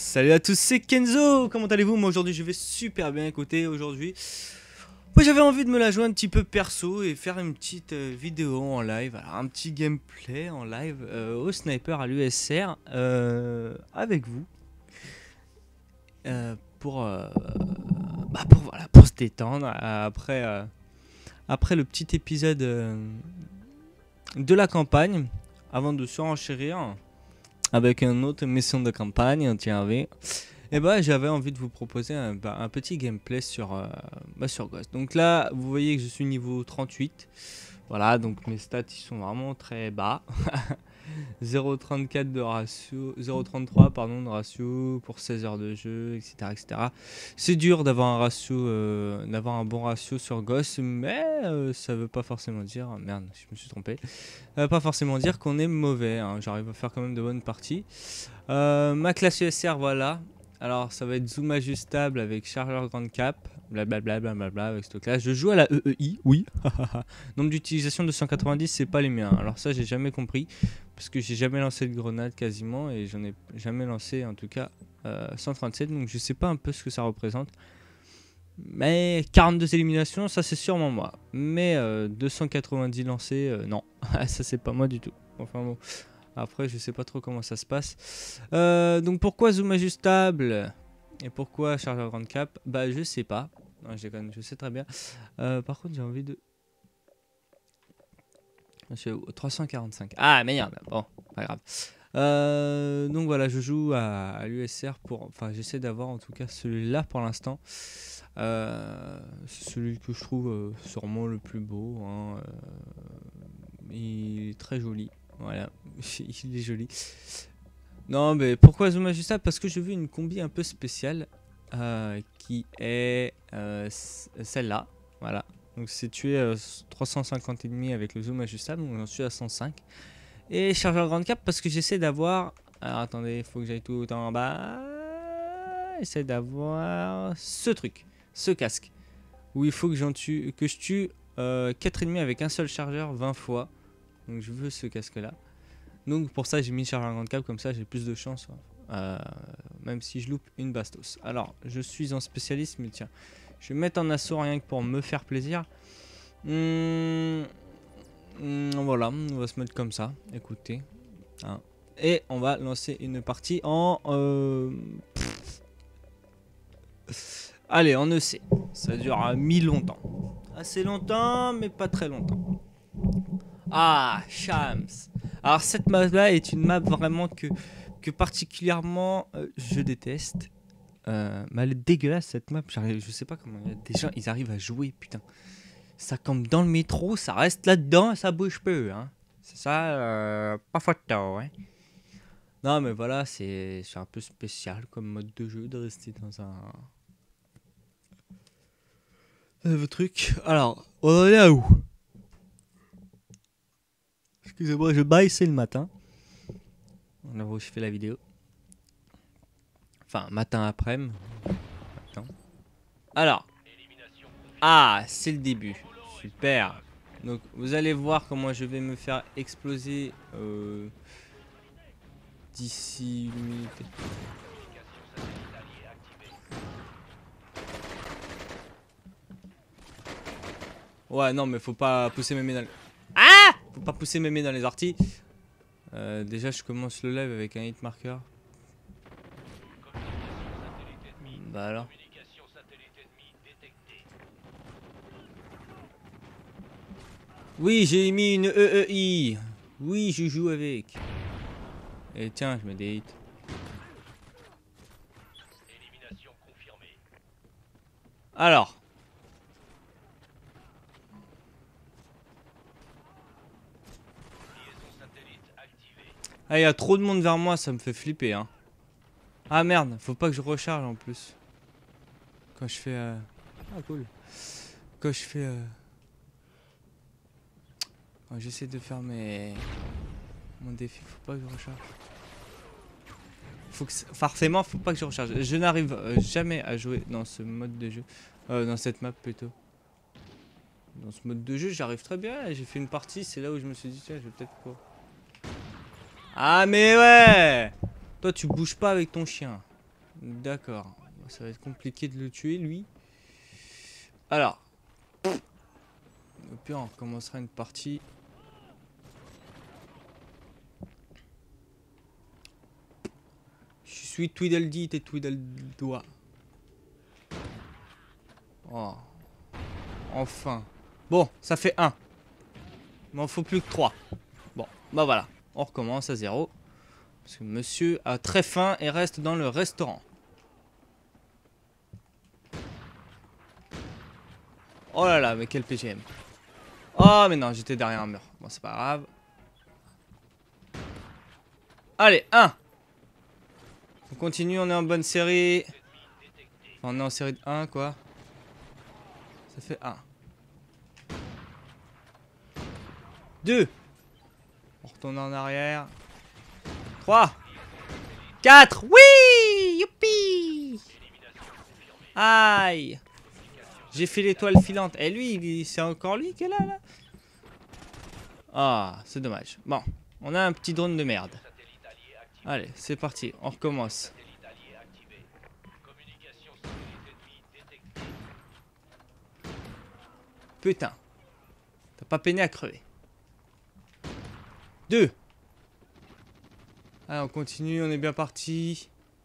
Salut à tous, c'est Kenzo. Comment allez-vous? Moi aujourd'hui je vais super bien. Écoutez, aujourd'hui moi j'avais envie de me la jouer un petit peu perso et faire une petite vidéo en live, alors un petit gameplay en live au sniper à l'USR avec vous pour voilà, pour se détendre après le petit épisode de la campagne, avant de surenchérir avec une autre mission de campagne, tiens, et bah j'avais envie de vous proposer un petit gameplay sur Ghost. Donc là, vous voyez que je suis niveau 38. Voilà, donc mes stats ils sont vraiment très bas. 0,34 de ratio, 0,33 pardon de ratio pour 16 heures de jeu, etc. etc. C'est dur d'avoir un ratio, d'avoir un bon ratio sur Ghost, mais ça veut pas forcément dire, merde, je me suis trompé. Ça veut pas forcément dire qu'on est mauvais, hein. J'arrive à faire quand même de bonnes parties. Ma classe USR, voilà. Alors ça va être zoom ajustable avec chargeur grande cap, blablabla blablabla avec cette classe. Je joue à la EEI, oui. Nombre d'utilisation 290, c'est pas les miens. Alors ça j'ai jamais compris, parce que j'ai jamais lancé de grenade quasiment, et j'en ai jamais lancé en tout cas 137, donc je sais pas un peu ce que ça représente. Mais 42 éliminations, ça c'est sûrement moi. Mais 290 lancés, non, ça c'est pas moi du tout. Enfin bon. Après, je sais pas trop comment ça se passe. Donc pourquoi zoom ajustable et pourquoi chargeur grande cap? Bah je sais pas. Non, je déconne, je sais très bien. Par contre, j'ai envie de... Je suis au 345. Ah merde, bon, pas grave. Donc voilà, je joue à l'USR pour... Enfin, j'essaie d'avoir en tout cas celui-là pour l'instant. C'est celui que je trouve sûrement le plus beau, hein. Il est très joli. Voilà, il est joli. Non, mais pourquoi zoom ajustable? Parce que je veux une combi un peu spéciale qui est celle-là. Voilà. Donc c'est tué 350 ennemis avec le zoom ajustable, donc j'en suis à 105. Et chargeur grande cap parce que j'essaie d'avoir... Alors attendez, il faut que j'aille tout en bas. J'essaie d'avoir ce truc, ce casque. Où il faut que je tue 4 ennemis avec un seul chargeur 20 fois. Donc je veux ce casque là. Donc pour ça j'ai mis chargeur grande cap, comme ça j'ai plus de chance, même si je loupe une bastos. Alors je suis en spécialiste, mais tiens, je vais mettre en assaut rien que pour me faire plaisir. Voilà, on va se mettre comme ça, écoutez, hein. Et on va lancer une partie en allez, en EC. Ça durera longtemps, assez longtemps mais pas très longtemps. Ah, Shams. Alors cette map là est une map vraiment que particulièrement je déteste. Mais elle est dégueulasse cette map. Je sais pas comment des gens ils arrivent à jouer, putain. Ça campe dans le métro, ça reste là-dedans, ça bouge peu, hein. C'est ça, pas photo, hein. Non mais voilà, c'est un peu spécial comme mode de jeu de rester dans un truc. Alors, on est à où? Excusez-moi, je baille, c'est le matin. Là où je fais la vidéo. Enfin, matin après-midi. Alors. Ah, c'est le début. Super. Donc, vous allez voir comment je vais me faire exploser d'ici une minute. Ouais, non, mais faut pas pousser mes mains dans les... Ah! Faut pas pousser mes mains dans les orties. Déjà, je commence le live avec un hit marker. Bah alors. Oui, j'ai mis une EEI. Oui, je joue avec. Et tiens, je mets des hits. Alors. Ah, il y a trop de monde vers moi, ça me fait flipper, hein. Ah merde, faut pas que je recharge en plus. Quand je fais... Ah cool. Quand je fais... Quand j'essaie de faire mon défi, faut pas que je recharge. Forcément, faut pas que je recharge. Je n'arrive jamais à jouer dans ce mode de jeu. Dans cette map plutôt. Dans ce mode de jeu, j'arrive très bien. J'ai fait une partie, c'est là où je me suis dit, tiens, je vais peut-être pas... Ah mais ouais! Toi, tu bouges pas avec ton chien. D'accord. Ça va être compliqué de le tuer, lui. Alors. Au pire, on recommencera une partie. Je suis Tweedledee et Tweedledois. Oh. Enfin. Bon, ça fait 1. Il m'en faut plus que 3. Bon, bah voilà. On recommence à 0. Parce que monsieur a très faim et reste dans le restaurant. Oh là là, mais quel PGM. Oh, mais non, j'étais derrière un mur. Bon, c'est pas grave. Allez, 1. On continue, on est en bonne série. Enfin, on est en série de 1, quoi. Ça fait 1. 2. On retourne en arrière. 3. 4. Oui! Youpi! Aïe! J'ai fait l'étoile filante. Et lui, c'est encore lui qui est là, là? Ah, c'est dommage. Bon, on a un petit drone de merde. Allez, c'est parti, on recommence. Putain. T'as pas peiné à crever. 2. Allez, on continue, on est bien parti.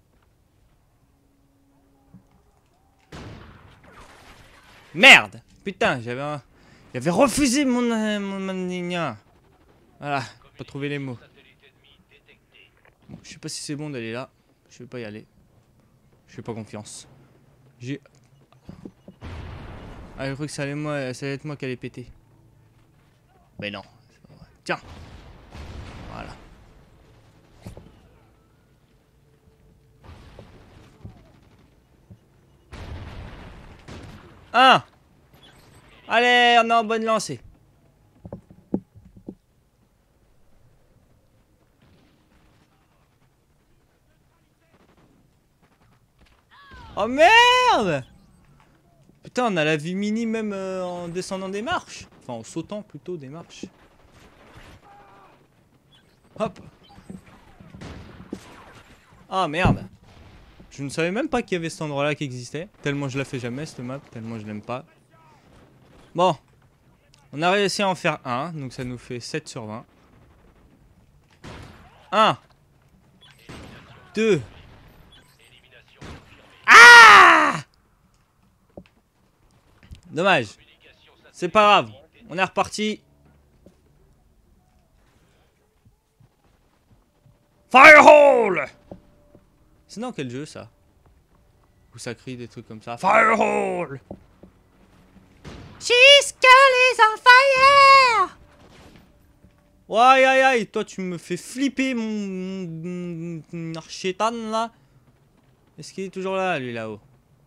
Merde! Putain, j'avais refusé mon ligne. Voilà, pas trouvé les mots. Bon, je sais pas si c'est bon d'aller là. Je vais pas y aller. Je fais pas confiance. J'ai... Ah, je crois que ça allait être moi qui allait péter. Mais non, c'est pas vrai. Tiens! Voilà. Un! Allez, on est en bonne lancée. Oh merde! Putain, on a la vie mini même en descendant des marches. Enfin, en sautant plutôt des marches. Hop. Ah merde. Je ne savais même pas qu'il y avait cet endroit là qui existait. Tellement je la fais jamais cette map, tellement je l'aime pas. Bon. On a réussi à en faire un, donc ça nous fait 7 sur 20. 1. 2. Ah! Dommage. C'est pas grave. On est reparti. Firehole! C'est dans quel jeu ça? Où ça crie des trucs comme ça. Firehole! She's is on fire! Aïe aïe aïe, toi tu me fais flipper mon archétan là. Est-ce qu'il est toujours là, lui là-haut?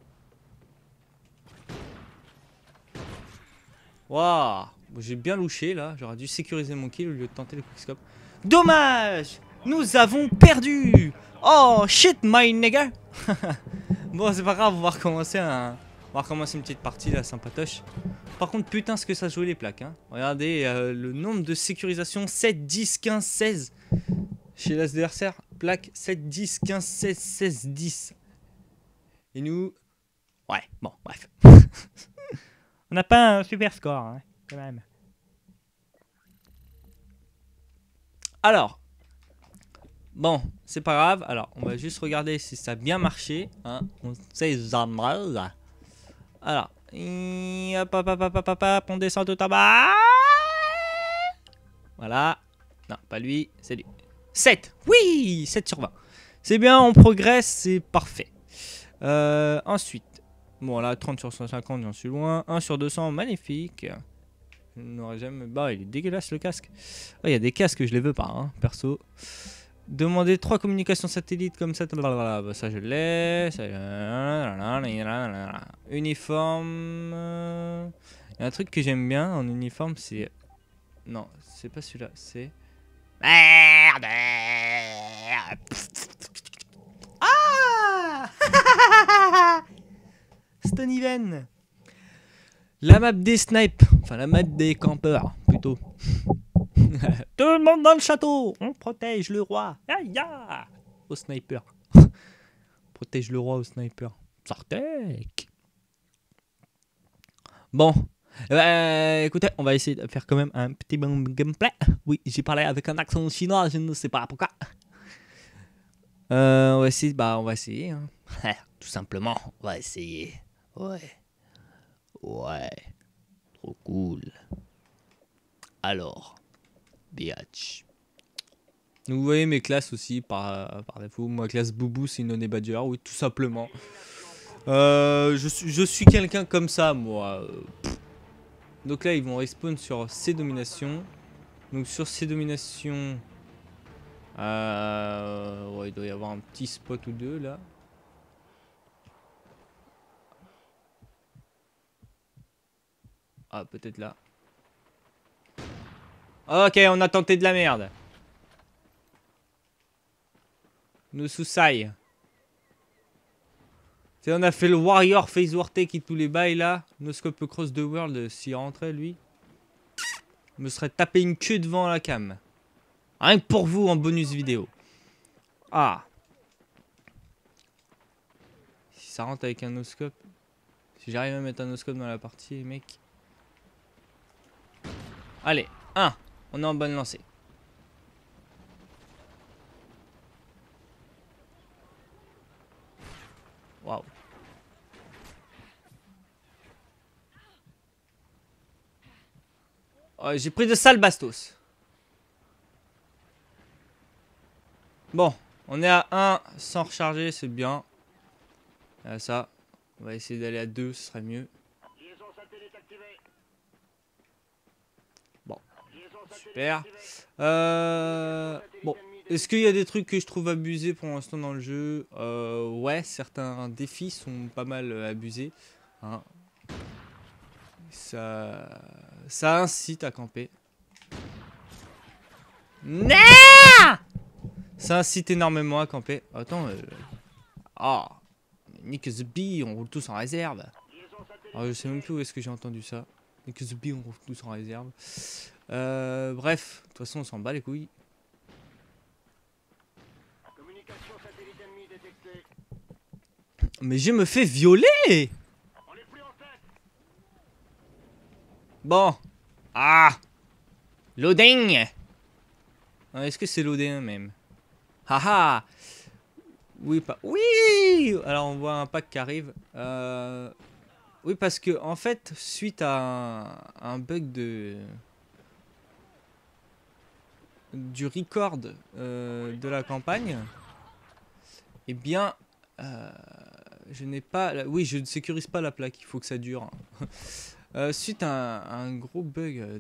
Waouh, j'ai bien louché là, j'aurais dû sécuriser mon kill au lieu de tenter le quickscope. Dommage! Nous avons perdu! Oh shit my nigga! Bon c'est pas grave, on va recommencer une petite partie là, sympatoche. Par contre putain ce que ça joue les plaques hein. Regardez le nombre de sécurisation 7, 10, 15, 16 chez l'adversaire. Plaque 7, 10, 15, 16, 16, 10. Et nous... Ouais, bon bref. On n'a pas un super score hein, quand même. Alors... Bon, c'est pas grave. Alors, on va juste regarder si ça a bien marché. Hein. On sait jamais. Alors, on descend tout en bas. Voilà. Non, pas lui, c'est lui. 7. Oui, 7 sur 20. C'est bien, on progresse, c'est parfait. Ensuite, bon là, 30 sur 150, j'en suis loin. 1 sur 200, magnifique. Je n'aurais jamais... Bah, il est dégueulasse le casque. Il y a des casques, je les veux pas, hein, perso. Demander 3 communications satellites comme ça. Bah, ça je l'ai. Uniforme. Il y a un truc que j'aime bien en uniforme, c'est... Non, c'est pas celui-là, c'est... Merde. Ah. Stonyven. La map des snipes. Enfin, la map des campeurs, plutôt. Tout le monde dans le château. On protège le roi. Aïe, au sniper. protège le roi au sniper. Sartek. Bon. Écoutez, on va essayer de faire quand même un petit bon gameplay. Oui, j'ai parlé avec un accent chinois, je ne sais pas pourquoi. On va essayer, on va essayer. Hein. Tout simplement, on va essayer. Ouais. Ouais. Trop cool. Alors, biatch. Donc vous voyez mes classes aussi par défaut. Moi, classe Boubou, c'est une honey badger, oui, tout simplement. Je suis quelqu'un comme ça, moi. Donc là, ils vont respawn sur ces dominations. Donc sur ces dominations, ouais, il doit y avoir un petit spot ou deux là. Ah, peut-être là. Ok, on a tenté de la merde. Nous sous-saille. On a fait le Warrior Phase Wartake et tous les bails là. Noscope Cross the World, s'il rentrait lui, me serait tapé une queue devant la cam. Rien que pour vous en bonus vidéo. Ah. Si ça rentre avec un noscope. Si j'arrive à mettre un noscope dans la partie, mec. Allez, 1. On est en bonne lancée. Waouh. Oh, j'ai pris de sales bastos. Bon, on est à 1 sans recharger, c'est bien. Ça, on va essayer d'aller à 2, ce serait mieux. Bon, super. Bon, est-ce qu'il y a des trucs que je trouve abusés pour l'instant dans le jeu? Ouais, certains défis sont pas mal abusés. Hein. Ça incite à camper. Non! Ça incite énormément à camper. Attends, ah, Nick the Bee, on roule tous en réserve. Alors, je sais même plus où est-ce que j'ai entendu ça. Nick the Bee, on roule tous en réserve. Bref, de toute façon, on s'en bat les couilles. Mais je me fais violer! Bon. Ah! Loading! Est-ce que c'est loading même? Haha! Oui, pas. Oui! Alors on voit un pack qui arrive. Oui, parce que en fait, suite à un bug du record de la campagne, eh bien, je n'ai pas. Oui, je ne sécurise pas la plaque. Il faut que ça dure. Suite à un gros bug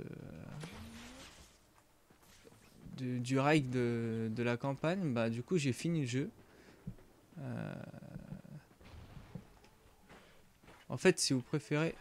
du raid de la campagne, bah du coup j'ai fini le jeu. En fait, si vous préférez,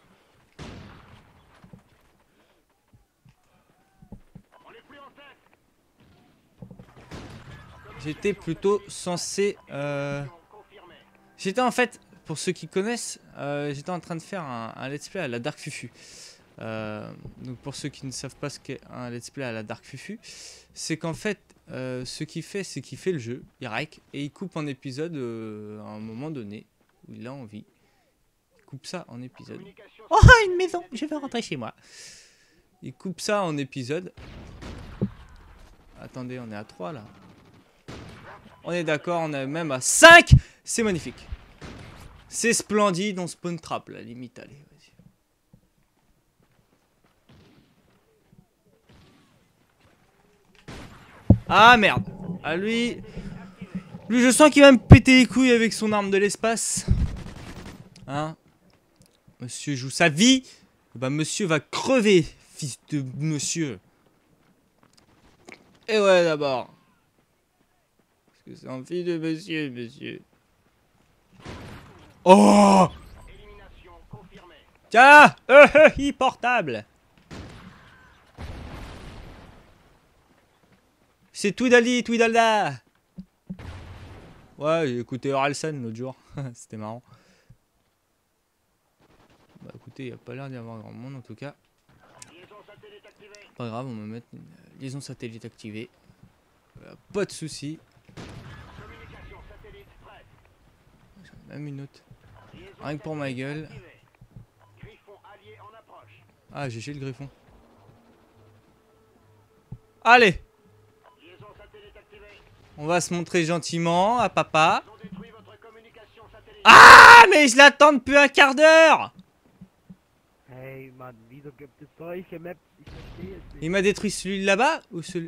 j'étais plutôt censé j'étais en fait, pour ceux qui connaissent, j'étais en train de faire un let's play à la Dark Fufu. Donc pour ceux qui ne savent pas ce qu'est un let's play à la Dark Fufu, c'est qu'en fait, ce qu'il fait, c'est qu'il fait le jeu, il rec, et il coupe en épisode à un moment donné, où il a envie. Il coupe ça en épisode. Oh, une maison, je vais rentrer chez moi. Il coupe ça en épisode. Attendez, on est à 3 là. On est d'accord, on est même à 5. C'est magnifique. C'est splendide, on spawn trap, la limite, allez, vas-y. Ah merde. Ah lui, je sens qu'il va me péter les couilles avec son arme de l'espace. Hein? Monsieur joue sa vie. Bah monsieur va crever, fils de monsieur. Et ouais d'abord. Parce que c'est un fils de monsieur, monsieur. Oh! Tiens! Portable! C'est Tweedledee, Tweedledee! Ouais, j'ai écouté Oralsan l'autre jour. C'était marrant. Bah écoutez, il n'y a pas l'air d'y avoir grand monde en tout cas. Pas grave, on va mettre une liaison satellite activée. Pas de soucis. même une autre. Rien que pour ma gueule. Ah, j'ai le griffon. Allez! On va se montrer gentiment à papa. Ah, mais je l'attends depuis un quart d'heure! Il m'a détruit celui là-bas ou celui...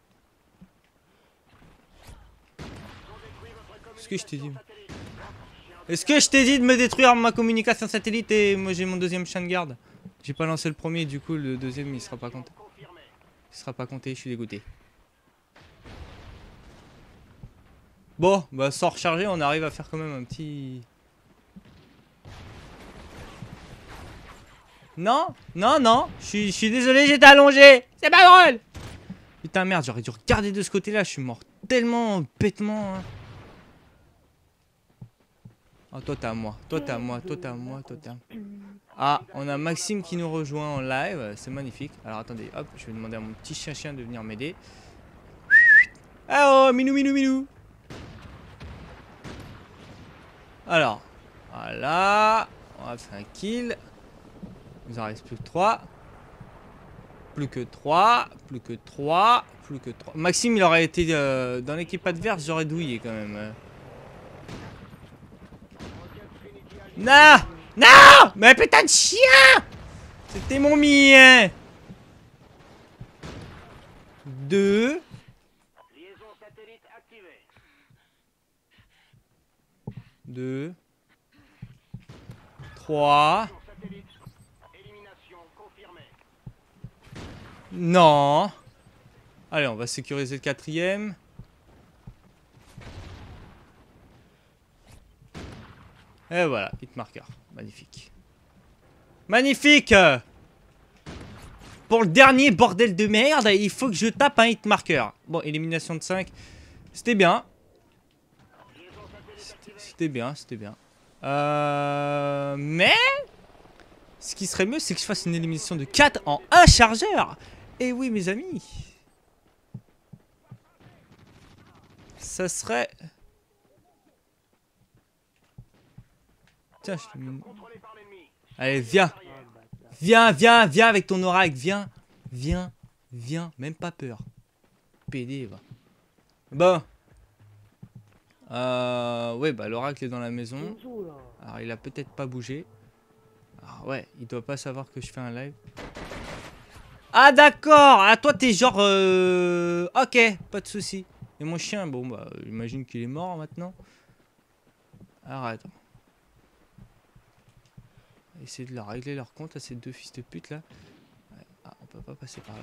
Est-ce que je t'ai dit? Est-ce que je t'ai dit de me détruire ma communication satellite et moi j'ai mon deuxième chien de garde? J'ai pas lancé le premier, du coup le deuxième il sera pas compté. Il sera pas compté, je suis dégoûté. Bon, bah sans recharger, on arrive à faire quand même un petit... Non, non, non, je suis désolé, j'étais allongé. C'est pas drôle. Putain merde, j'aurais dû regarder de ce côté-là, je suis mort tellement bêtement. Hein. Oh, toi t'es à moi, toi t'es à moi, toi t'es à moi, toi t'es à moi. Ah, on a Maxime qui nous rejoint en live, c'est magnifique. Alors attendez, hop, je vais demander à mon petit chien de venir m'aider. Ah oh, minou, minou, minou. Alors, voilà, on a fait un kill. Il nous en reste plus que 3. Plus que 3, plus que 3, plus que 3. Maxime, il aurait été dans l'équipe adverse, j'aurais douillé quand même. Non! Non! Mais putain de chien! C'était mon mien! 2. 2. 3. Non. Allez, on va sécuriser le 4ème. Et voilà, hitmarker. Magnifique. Magnifique! Pour le dernier bordel de merde, il faut que je tape un hitmarker. Bon, élimination de 5. C'était bien. C'était bien, c'était bien. Mais... Ce qui serait mieux, c'est que je fasse une élimination de 4 en un chargeur. Et oui, mes amis. Ça serait... Tiens, je te... Allez, viens. Viens, viens, viens avec ton oracle. Viens, viens, viens. Même pas peur. PD, va. Bon. Ouais, bah l'oracle est dans la maison. Alors, il a peut-être pas bougé. Alors, ouais, il doit pas savoir que je fais un live. Ah, d'accord. Ah, toi, t'es genre... Ok, pas de souci. Et mon chien, bon, bah, j'imagine qu'il est mort maintenant. Alors, attends. On va essayer de leur régler leur compte à ces deux fils de pute là. Ouais. Ah, on peut pas passer par là.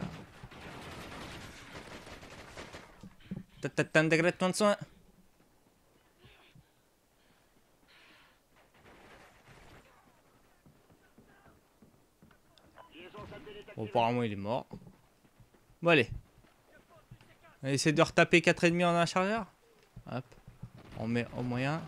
T'as de soin. Bon, apparemment il est mort. Bon, allez. On va essayer de retaper 4 ennemis en un chargeur. Hop. On met au moyen.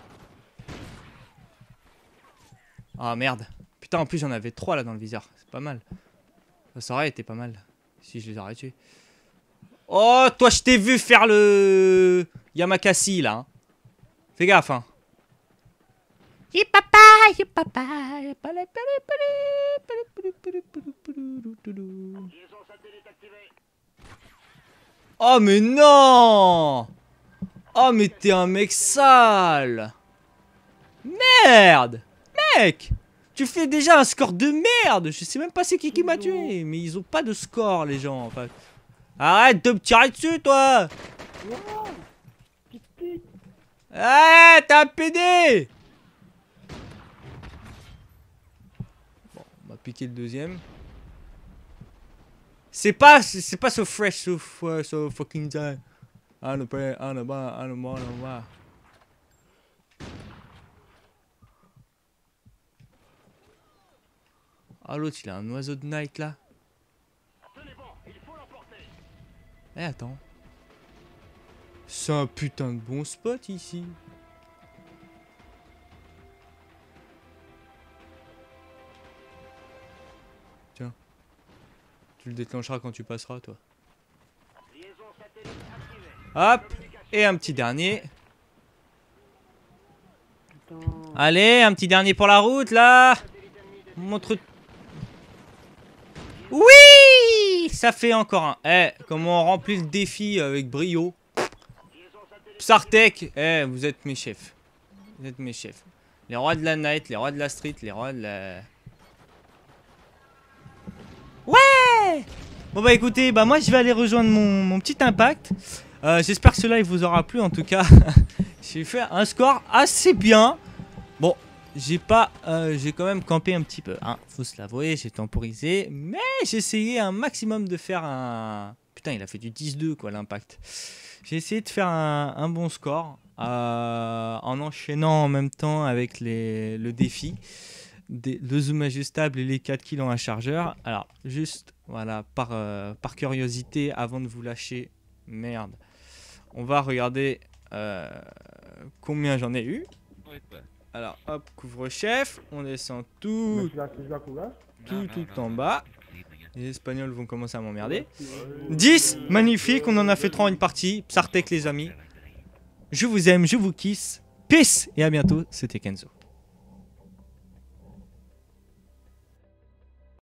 Ah merde. Putain, en plus j'en avais 3 là dans le viseur. C'est pas mal. Ça aurait été pas mal. Si je les aurais tués. Oh, toi je t'ai vu faire le... Yamakasi là. Hein. Fais gaffe hein. Oh mais non! Oh mais t'es un mec sale! Merde! Mec! Tu fais déjà un score de merde! Je sais même pas c'est qui m'a tué, mais ils ont pas de score les gens en fait. Arrête de me tirer dessus toi! Eh, t'es un PD! Bon, on va piquer le deuxième. C'est pas so fresh, so fucking time. Ah l'autre il a un oiseau de night là. Eh attends. C'est un putain de bon spot ici. Tiens. Tu le déclencheras quand tu passeras toi. Hop. Et un petit dernier. Allez, un petit dernier pour la route, là. Montre... Oui! Ça fait encore un. Eh, comment on remplit le défi avec brio. Psartek, eh, vous êtes mes chefs. Vous êtes mes chefs. Les rois de la night, les rois de la street, les rois de la... Ouais! Bon bah écoutez, bah moi je vais aller rejoindre mon petit impact. J'espère que ce live vous aura plu en tout cas. J'ai fait un score assez bien. Bon, j'ai quand même campé un petit peu, hein. Faut se l'avouer, j'ai temporisé. Mais j'ai essayé un maximum de faire un... Putain, il a fait du 10-2 quoi l'impact. J'ai essayé de faire un bon score. En enchaînant en même temps avec le défi. Le zoom ajustable et les 4 kills en un chargeur. Alors, juste, voilà, par curiosité, avant de vous lâcher, merde, on va regarder combien j'en ai eu. Alors, hop, couvre-chef, on descend tout en bas. Les Espagnols vont commencer à m'emmerder. 10, magnifique, on en a fait 3 en une partie. Psartek les amis. Je vous aime, je vous kiss. Peace et à bientôt, c'était Kenzo.